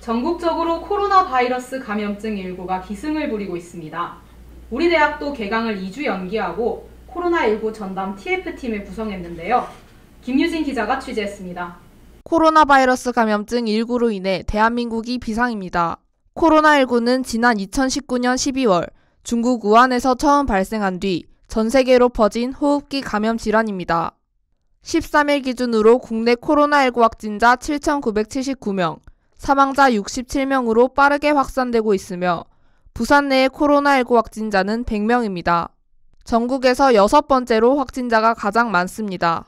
전국적으로 코로나 바이러스 감염증 19가 기승을 부리고 있습니다. 우리 대학도 개강을 2주 연기하고 코로나19 전담 TF팀을 구성했는데요. 김유진 기자가 취재했습니다. 코로나 바이러스 감염증 19로 인해 대한민국이 비상입니다. 코로나19는 지난 2019년 12월 중국 우한에서 처음 발생한 뒤 전 세계로 퍼진 호흡기 감염 질환입니다. 13일 기준으로 국내 코로나19 확진자 7,979명, 사망자 67명으로 빠르게 확산되고 있으며 부산 내의 코로나19 확진자는 100명입니다. 전국에서 6번째로 확진자가 가장 많습니다.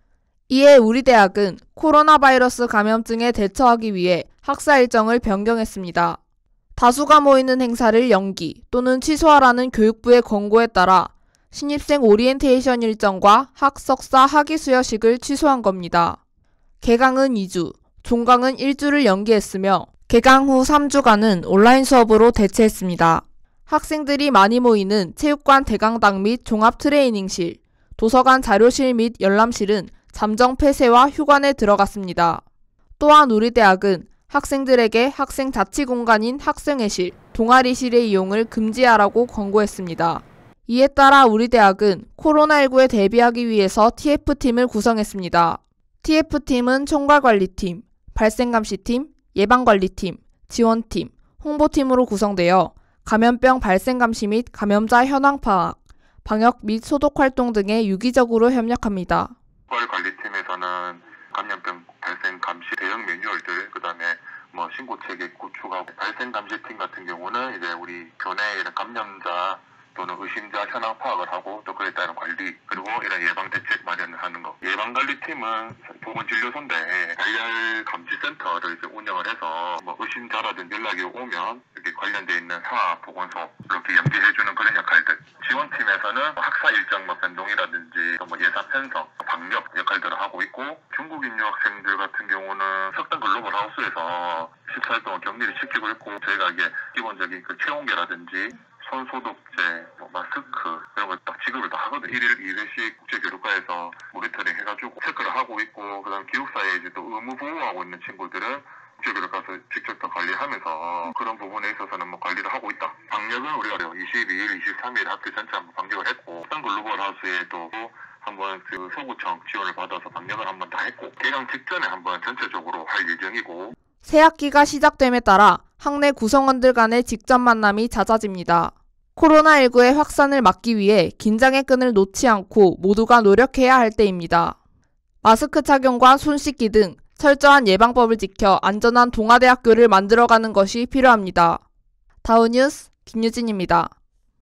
이에 우리 대학은 코로나 바이러스 감염증에 대처하기 위해 학사 일정을 변경했습니다. 다수가 모이는 행사를 연기 또는 취소하라는 교육부의 권고에 따라 신입생 오리엔테이션 일정과 학석사 학위 수여식을 취소한 겁니다. 개강은 2주, 종강은 1주를 연기했으며 개강 후 3주간은 온라인 수업으로 대체했습니다. 학생들이 많이 모이는 체육관 대강당 및 종합 트레이닝실, 도서관 자료실 및 열람실은 잠정 폐쇄와 휴관에 들어갔습니다. 또한 우리 대학은 학생들에게 학생 자치 공간인 학생회실, 동아리실의 이용을 금지하라고 권고했습니다. 이에 따라 우리 대학은 코로나19에 대비하기 위해서 TF팀을 구성했습니다. TF팀은 총괄관리팀, 발생감시팀, 예방관리팀, 지원팀, 홍보팀으로 구성되어 감염병 발생감시 및 감염자 현황 파악, 방역 및 소독 활동 등에 유기적으로 협력합니다. 총괄관리팀에서는 감염병 발생감시 대응 매뉴얼들, 그다음에 신고 체계 구축하고, 발생감시팀 같은 경우는 이제 우리 교내에 이런 감염자 또는 의심자 현황 파악을 하고 또 그에 따른 관리, 그리고 이런 예방 대책 마련을 하는 거. 예방관리팀은 보건진료소인데 IR 감시센터를 이제 운영을 해서 의심자라든지 연락이 오면 이렇게 관련돼 있는 상하 보건소 이렇게 연계해주는 그런 역할들. 지원팀에서는 학사 일정 변동이라든지 예산 편성, 방역 역할들을 하고 있고, 중국 인류 학생들 같은 경우는 석단 글로벌 하우스에서 14일 동안 격리를 시키고 있고, 저희가 이게 기본적인 그 체온계라든지 손소독제, 마스크 이런 걸 딱 지급을 다 하거든요. 1일 2회씩 국제교류과에서 모니터링 해가지고 체크를 하고 있고, 그다음 기숙사에 이제 또 의무 보호하고 있는 친구들은 국제교류과에서 직접 더 관리하면서 그런 부분에 있어서는 관리를 하고 있다. 방역은 우리가 22일, 23일 학교 전체 한번 방역을 했고, 딴 글로벌 하우스에도 한번 그 서구청 지원을 받아서 방역을 한번 다 했고, 개강 직전에 한번 전체적으로 할 예정이고. 새 학기가 시작됨에 따라 학내 구성원들 간의 직접 만남이 잦아집니다. 코로나19의 확산을 막기 위해 긴장의 끈을 놓지 않고 모두가 노력해야 할 때입니다. 마스크 착용과 손 씻기 등 철저한 예방법을 지켜 안전한 동아대학교를 만들어가는 것이 필요합니다. 다우뉴스 김유진입니다.